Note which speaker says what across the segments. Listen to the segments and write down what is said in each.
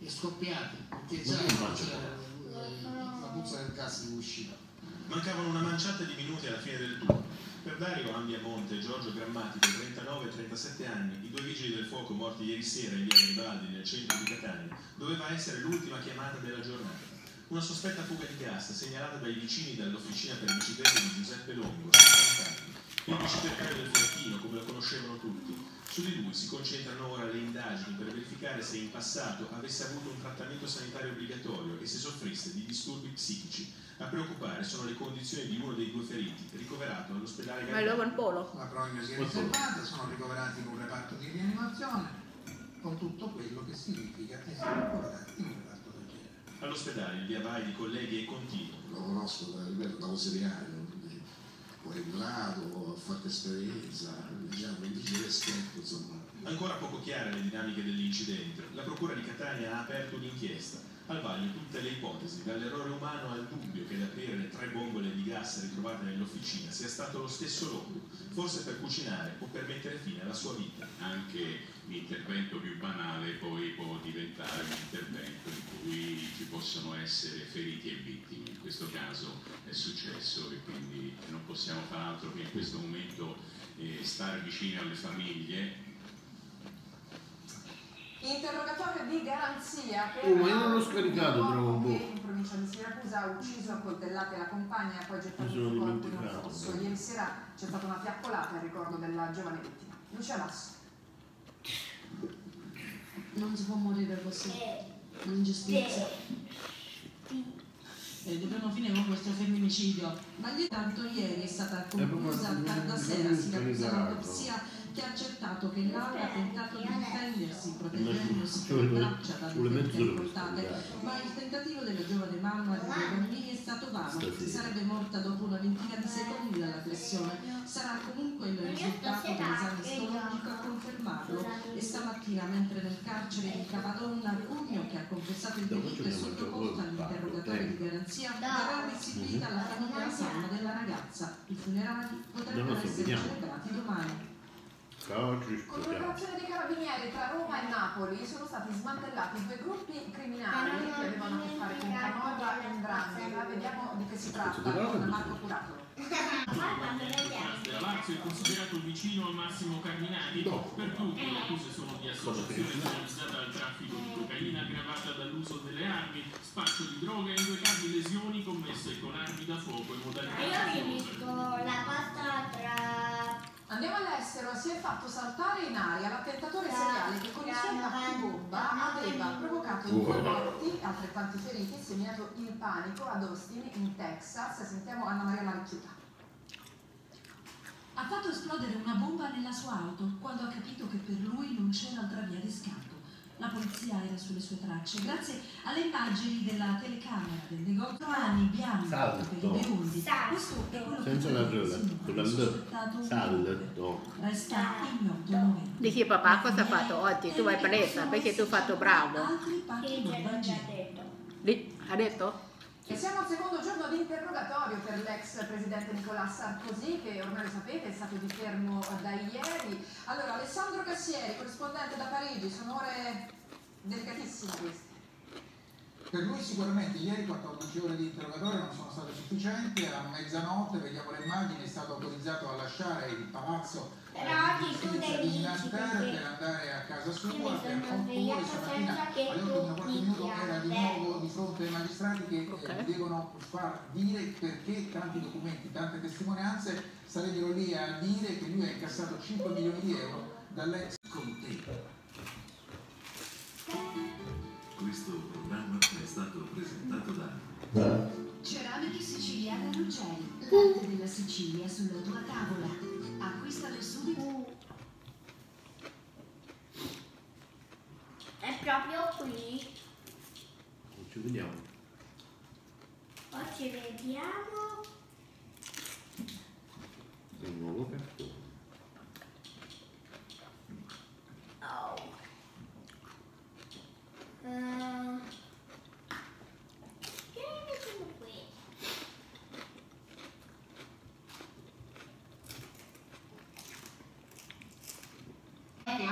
Speaker 1: scoppiati, perché già la puzza del gas di uscita.
Speaker 2: Mancavano una manciata di minuti alla fine del turno. Per Dario Ambiamonte e Giorgio Grammatico, 39 e 37 anni, i due vigili del fuoco morti ieri sera in via Garibaldi, nel centro di Catania, doveva essere l'ultima chiamata della giornata. Una sospetta fuga di gas segnalata dai vicini dall'officina per biciclette di Giuseppe Longo, 50 anni. Il biciclettario del Flattino, come lo conoscevano tutti. Su di lui si concentrano ora le indagini per verificare se in passato avesse avuto un trattamento sanitario obbligatorio e se soffrisse di disturbi psichici. A preoccupare sono le condizioni di uno dei due feriti, ricoverato all'ospedale Garibaldi.
Speaker 1: La prognosi è riservata, sono ricoverati in un reparto di rianimazione, con tutto quello che significa essere ricoverati in un reparto del genere.
Speaker 2: All'ospedale il via vai di colleghi è continuo.
Speaker 3: Lo conosco da ausiliario, poi è grado, ha fatto esperienza, diciamo, un vigile esperto, insomma.
Speaker 2: Ancora poco chiare le dinamiche dell'incidente, la procura di Catania ha aperto un'inchiesta. Al vaglio tutte le ipotesi, dall'errore umano al dubbio che ad aprire le 3 bombole di gas ritrovate nell'officina sia stato lo stesso Longo, forse per cucinare o per mettere fine alla sua vita.
Speaker 4: Anche l'intervento più banale poi può diventare un intervento in cui ci possono essere feriti e vittime. In questo caso è successo e quindi non possiamo far altro che in questo momento stare vicino alle famiglie.
Speaker 5: Interrogatorio di garanzia per
Speaker 6: ma io non l'ho scaricato,
Speaker 5: l'uomo che in provincia di Siracusa ha ucciso a coltellate la compagna e poi gettato il suo corpo in un fosso. Ieri sera c'è stata una fiaccolata in ricordo della giovane vittima. Lucia Basso.
Speaker 7: Non si può morire così, un'ingiustizia. Dobbiamo finire con questo femminicidio. Ma di tanto ieri è stata conclusa a tarda sera l'autopsia che ha accertato che Laura ha tentato di difendersi proteggendosi con le braccia dalle ferite coltate, ma il tentativo della giovane mamma di 2 bambini è stato vano. Si sarebbe morta dopo una ventina di secondi dall'aggressione. Sarà comunque il risultato dell'esame istologico a confermarlo. E stamattina, mentre nel carcere di Cavadonna, Cugno, che ha confessato il delitto e sottoposto all'interrogatorio di garanzia, verrà restituita alla famiglia salma della ragazza. I funerali potrebbero essere celebrati domani.
Speaker 5: Con un'operazione dei carabinieri tra Roma e Napoli sono stati smantellati 2 gruppi criminali che avevano a che fare con Camorra e 'Ndrangheta. Vediamo di che si tratta con Marco Curatolo.
Speaker 8: La Lazio è considerato vicino al Massimo Cardinali. Per tutti le accuse sono di associazione finalizzata al traffico di cocaina aggravata dall'uso delle armi, spaccio di droga e in 2 casi lesioni commesse con armi da fuoco e modalità.
Speaker 9: Io ho visto la pasta tra...
Speaker 5: Andiamo all'estero, si è fatto saltare in aria l'attentatore seriale che con i suoi pacchi bomba aveva provocato 2 morti, altrettanti feriti e seminato il panico ad Austin, in Texas. Sentiamo Anna Maria Maricchiuta.
Speaker 10: Ha fatto esplodere una bomba nella sua auto quando ha capito che per lui non c'era altra via di scampo. La polizia era sulle sue tracce grazie alle immagini della telecamera del negozio Ani bianco per i biondi. Questo è quello
Speaker 6: senza la R, con la L, salto.
Speaker 10: Resta ignoto il momento.
Speaker 11: Dici papà cosa ha fatto oggi? Tu vai presa perché tu hai fatto bravo.
Speaker 10: Altri pacchi bomba
Speaker 11: Ha detto?
Speaker 5: E siamo al secondo giorno di interrogatorio per l'ex presidente Nicolas Sarkozy, che ormai lo sapete è stato di fermo da ieri. Allora, Alessandro Cassieri, corrispondente da Parigi, sono ore delicatissime queste.
Speaker 1: Per lui sicuramente ieri 14 ore di interrogatorio non sono state sufficienti, a mezzanotte, vediamo le immagini, è stato autorizzato a lasciare il palazzo di giustizia di Nanterre per andare a casa sua, per 8 ore stamattina alle 8:15 era di nuovo di fronte ai magistrati che devono far dire perché tanti documenti, tante testimonianze sarebbero lì a dire che lui ha incassato 5 milioni di euro dall'ex Conte.
Speaker 12: Questo programma è stato presentato da
Speaker 10: Ceramiche siciliane Ruggeri, latte della Sicilia sulla tua tavola. Acquistalo subito.
Speaker 9: È proprio qui.
Speaker 6: Non ci vediamo.
Speaker 9: Poi ci vediamo.
Speaker 6: È un nuovo cartone.
Speaker 9: Oh. Che ne mettiamo qui?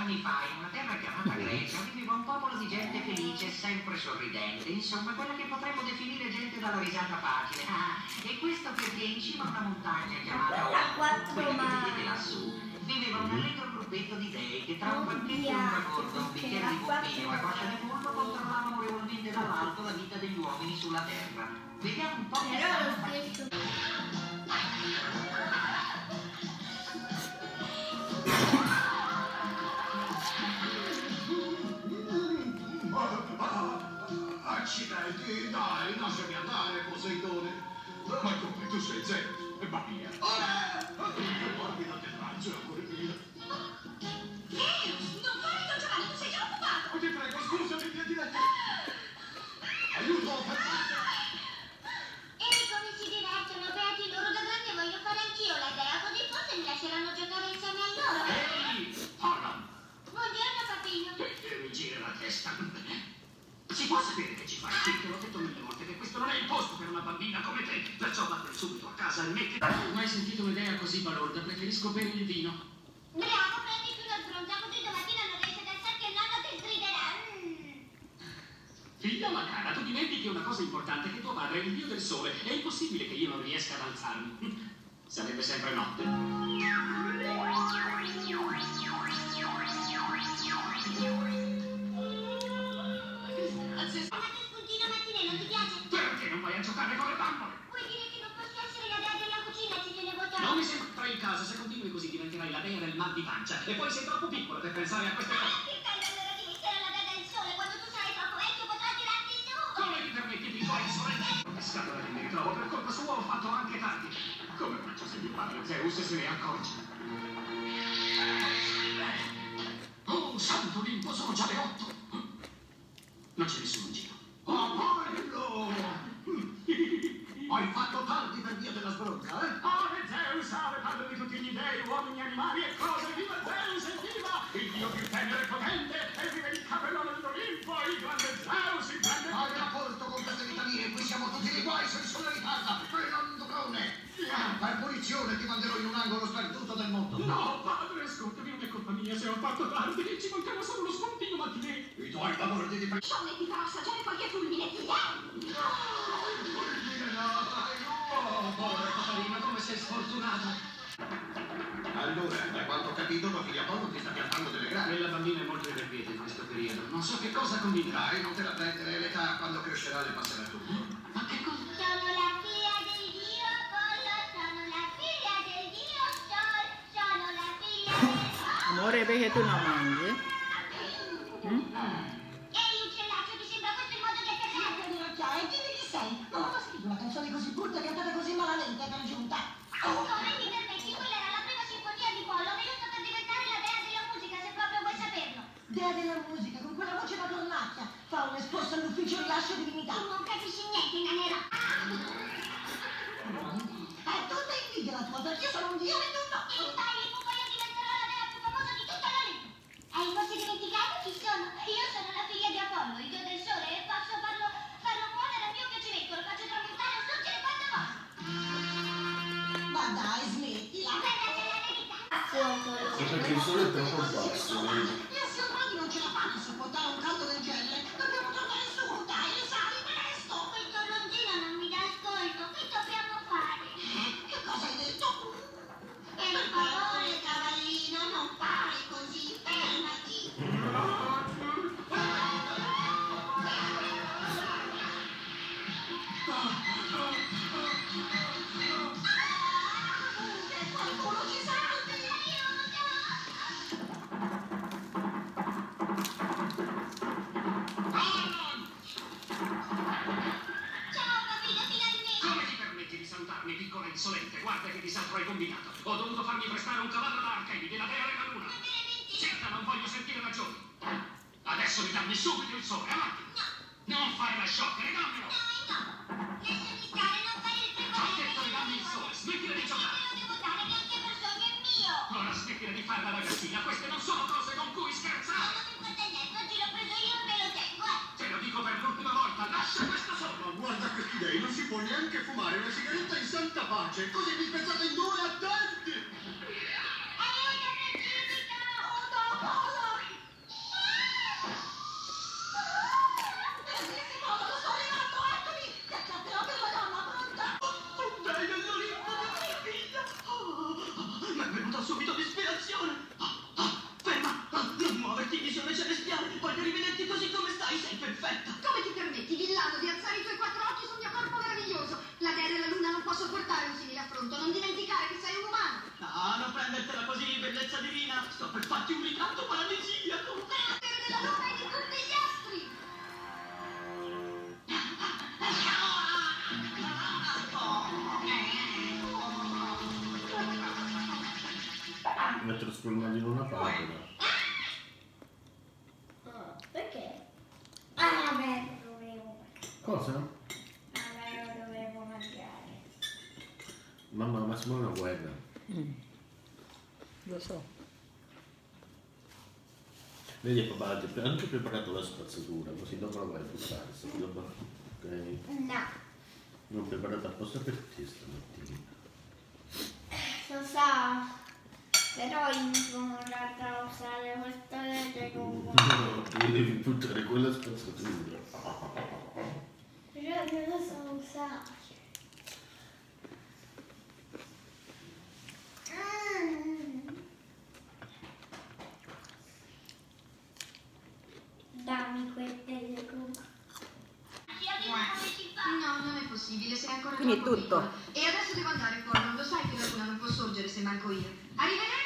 Speaker 13: anni fa, in una terra chiamata Grecia, viveva un popolo di gente felice e sempre sorridente, insomma, quella che potremmo definire gente dalla risata facile. E questo perché in cima a una montagna chiamata quella che vedete lassù, viveva un allegro gruppetto di dei che tra un banchetto e un racconto, un bicchiere di vino e una coscia di pollo controllavano amorevolmente dall'alto la vita degli uomini sulla terra. Vediamo un po' che
Speaker 3: Accidenti, dai, lasciami andare, Poseidone. Ma come, tu sei Zeus? E va via. Morbido atterraggio, ancora via.
Speaker 9: Zeus, non fare il Giovanni, tu sei già occupato.
Speaker 3: Ti prego, scusami, vieni da te. Aiuto, fermate.
Speaker 9: Come si divertono, beati loro, da grande voglio fare anch'io la dea, così forse mi lasceranno giocare insieme a loro.
Speaker 13: Ehi, parla.
Speaker 9: Buongiorno, papino.
Speaker 13: Mi gira la testa. Si può sapere che ci fai qui? Te l'ho detto mille volte che questo non è il posto per una bambina come te, perciò vattene subito a casa e metti... Ho mai sentito un'idea così balorda, preferisco bere il vino.
Speaker 9: Bravo, prendi più la sbronza, così domattina non riesci ad alzarti e nonna ti sgriderà.
Speaker 13: Figlia la cara, tu dimentichi una cosa importante, che tuo padre è il dio del sole. È impossibile che io non riesca ad alzarmi. Sarebbe sempre notte.
Speaker 9: Ma che spuntino mattinello, ti piace?
Speaker 13: Perché non vai a giocare con le bambole?
Speaker 9: Vuoi dire che non posso essere la dea della cucina, ci viene votato?
Speaker 13: Non mi sembra in casa, se continui così diventerai la dea del mal di pancia. E poi sei troppo piccola per pensare a queste cose.
Speaker 9: Che bello allora di essere la dea del sole, quando tu sarai troppo vecchio potrai tirarti su.
Speaker 13: Come ti permetti di fare insolente? Che scatola che mi ritrovo, per colpa sua ho fatto anche tardi. Come faccio se mio padre Zeus se ne accorge? Oh, santo Olimpo, sono già le 8. Non c'è nessuno in giro.
Speaker 3: Oh, bello! Hai fatto tardi per via della sbronza, eh?
Speaker 13: Ave Zeus, ave padre di tutti gli dei, uomini, animali e cose, viva Zeus, evviva! Il dio più tenero e potente, e viva il capellone dell'Olimpo, il grande Zeus, il grande...
Speaker 3: Hai rapporto con queste vitamine, qui siamo tutti nei guai, se il sole ritarda, Fernando Crone! Per punizione ti manderò in un angolo sperduto del mondo.
Speaker 13: No, padre, ascoltami, non è colpa mia se ho fatto tardi, ci mancava solo uno spuntino mattinè.
Speaker 3: I tuoi lavori di
Speaker 9: Sciome ti farò assaggiare qualche fulmine, ti
Speaker 13: Oh, povera Catarina, come sei sfortunata.
Speaker 3: Allora, da quanto ho capito, tua figlia Apollo ti sta piantando delle grane.
Speaker 13: Quella bambina è molto irrequieta in questo periodo. Non so che cosa combinerà.
Speaker 3: Dai, non te la prendere, l'età quando crescerà le passerà tutto.
Speaker 13: Ma che cosa?
Speaker 9: Sono la figlia del dio Apollo, sono la figlia del dio Sol, sono la figlia del...
Speaker 11: Amore, perché tu non mangi?
Speaker 9: Ehi, uccellaccio, ti sembra questo il modo di atterrare?
Speaker 14: E dimmi chi sei? Non ho mai scritto una canzone così brutta e cantata così malamente per giunta.
Speaker 9: Come mi permetti? Quella era la prima sinfonia di Pollo, venuto per diventare la dea della musica, se proprio vuoi saperlo.
Speaker 14: Dea della musica, con quella voce da donnacchia, fa un esposto all'ufficio rilascio divinità.
Speaker 9: Tu non capisci niente, nanera.
Speaker 14: È tutta invidia la tua, perché io sono un dio e tu no.
Speaker 9: In Italia, poi diventerò la dea più famosa di tutta l'Olimpo. Hai forse dimenticato chi sono? Io sono la figlia di Apollo, il dio del sole, e posso farlo muovere a mio piacimento, lo faccio tramontare o sorgere quando voglio.
Speaker 14: Ma dai, smettila.
Speaker 6: Perché il sole è troppo basso.
Speaker 14: Gli astronautici non ce la fanno a sopportare un caldo del genere. Dobbiamo tornare su, dai, le sali, presto.
Speaker 9: Questo rondino non mi dà ascolto, che dobbiamo fare?
Speaker 14: Che cosa hai detto?
Speaker 9: Per favore, cavallino, non fare così, fermati.
Speaker 14: Qualcuno ci salvi!
Speaker 9: Ciao, papino, finalmente!
Speaker 13: Come ti permetti di salutarmi, piccola insolente? Guarda che disastro hai combinato. Ho dovuto farmi prestare un cavallo da Archedi della dea della luna. Cerca, non voglio sentire ragioni. Adesso mi dammi subito il sole, avanti.
Speaker 9: No.
Speaker 13: Non fare la sciocca, ridammelo.
Speaker 9: No. Lasciami stare, non fare il
Speaker 13: Ho
Speaker 9: prevalente.
Speaker 13: detto ridammi il sole, smettila di giocare.
Speaker 9: Te lo devo dare, che anche per sogno è mio.
Speaker 13: Ora smettila di fare la ragazzina, queste non sono cose con cui scherzare.
Speaker 9: Non mi importa niente, oggi l'ho preso io e me lo tengo,
Speaker 13: Te lo dico per l'ultima volta, lascia questo solo.
Speaker 3: Ma guarda questi dei, non si può neanche fumare una sigaretta in santa pace, così vi spezzate in due attenti!
Speaker 9: Aiuto, precipito!
Speaker 14: Oh, no, potenza divina, sto per farti un ricanto paradisiaco.
Speaker 9: Della luna e di tutti gli astri.
Speaker 6: Mi ha trasformato in una papera.
Speaker 9: Perché? Vabbè, dovevo.
Speaker 6: Cosa?
Speaker 9: Vabbè, lo dovevo mangiare.
Speaker 6: Mamma, ma siamo in una guerra.
Speaker 11: Lo so.
Speaker 6: Vedi papà, ha anche preparato la spazzatura, così dopo la vai a buttare. Ok?
Speaker 9: No.
Speaker 6: L'ho preparata apposta per te stamattina.
Speaker 9: Lo so. Però io mi sono andata a usare questa legge con
Speaker 6: No, devi buttare quella spazzatura.
Speaker 9: però non lo so usare. Dammi queste leggo.
Speaker 15: No, non è possibile, sei ancora
Speaker 11: Quindi è
Speaker 15: troppo
Speaker 11: tutto.
Speaker 15: piccola. E adesso devo andare, Paul, lo sai che la luna non può sorgere se manco io. Arrivederci!